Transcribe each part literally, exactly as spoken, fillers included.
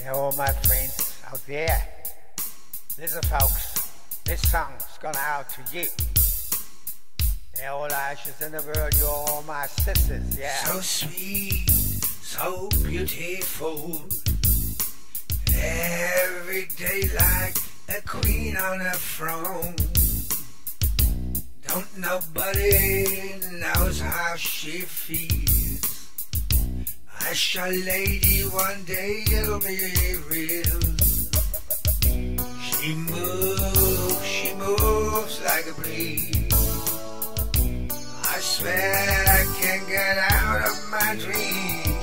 all my friends out there. Listen, folks, this song's gone out to you. Yeah, all ashes in the world, you're all my sisters, yeah. So sweet, so beautiful, every day like a queen on a throne. Don't nobody knows how she feels. Hush, a lady, one day it'll be real. She moves, she moves like a breeze. I swear I can't get out of my dream.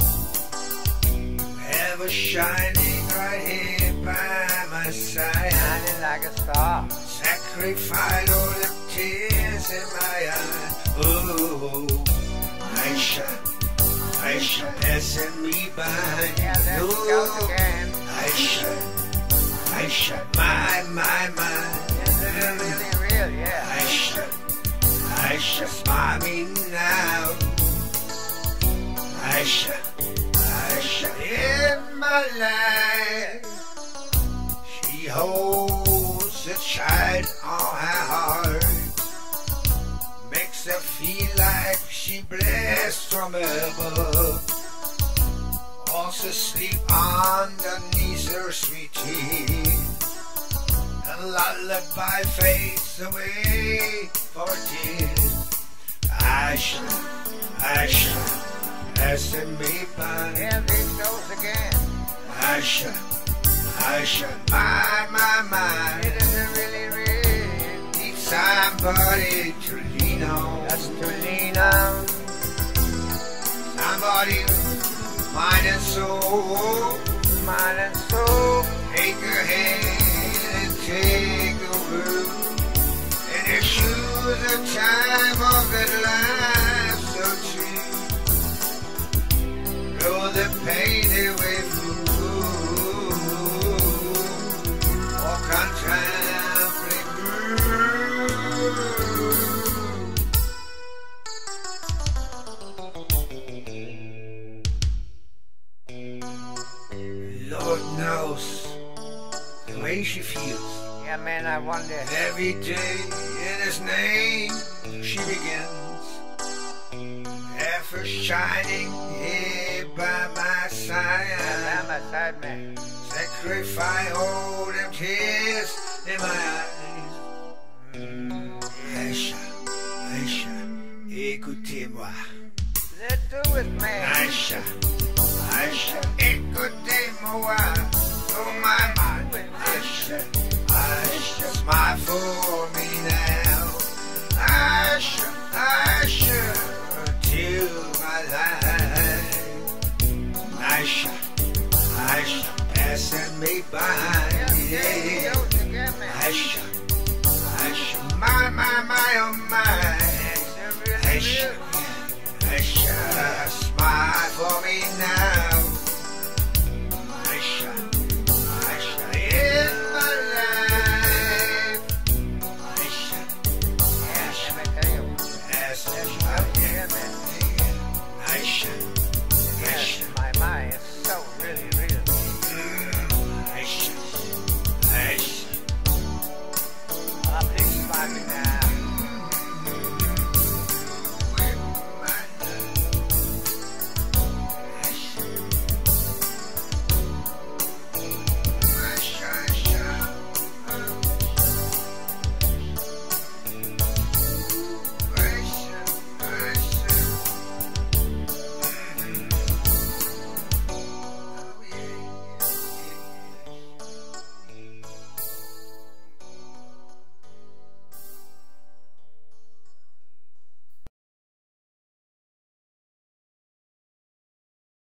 Ever shining right here by my side, Shining like a star. sacrifice all the tears in my eyes. Oh, Aisha, Aisha passing me by. Yeah, there she goes again. Aisha, Aisha, my, my, my. This is really real, yeah. Aisha, Aisha, smile me now. Aisha, Aisha, in my life, she holds a child on her heart, makes her feel like she blessed from above. Also sleep underneath her sweet teeth. A lullaby fades away for tears. Aisha, Aisha, passing me by. Yeah, there she goes again. Aisha, Aisha, my, my, my. It is really real. Need somebody to lean on. That's to lean on. Somebody, mind and soul. Mind and soul. Take her hand and take over. And if choose a time of that life so true, blow the pain away from you. Walk on trampling groove. Lord knows the way she feels. Yeah, man, I wonder. Every day in His name she begins. Ever shining here by my side. Yeah, by my side, man. Sacrifice all them tears in my eyes. Mm. Aisha, Aisha, écoutez-moi. Let's do it, man. Aisha, Aisha, écoutez-moi. Oh my, my, Aisha, Aisha, smile for me now. Aisha, Aisha, till my life. Aisha, Aisha, passing me by. Yeah, there she Yeah. goes again, man. Aisha, Aisha, my, my, my, oh my. It's really Aisha, real. Aisha, smile for me now.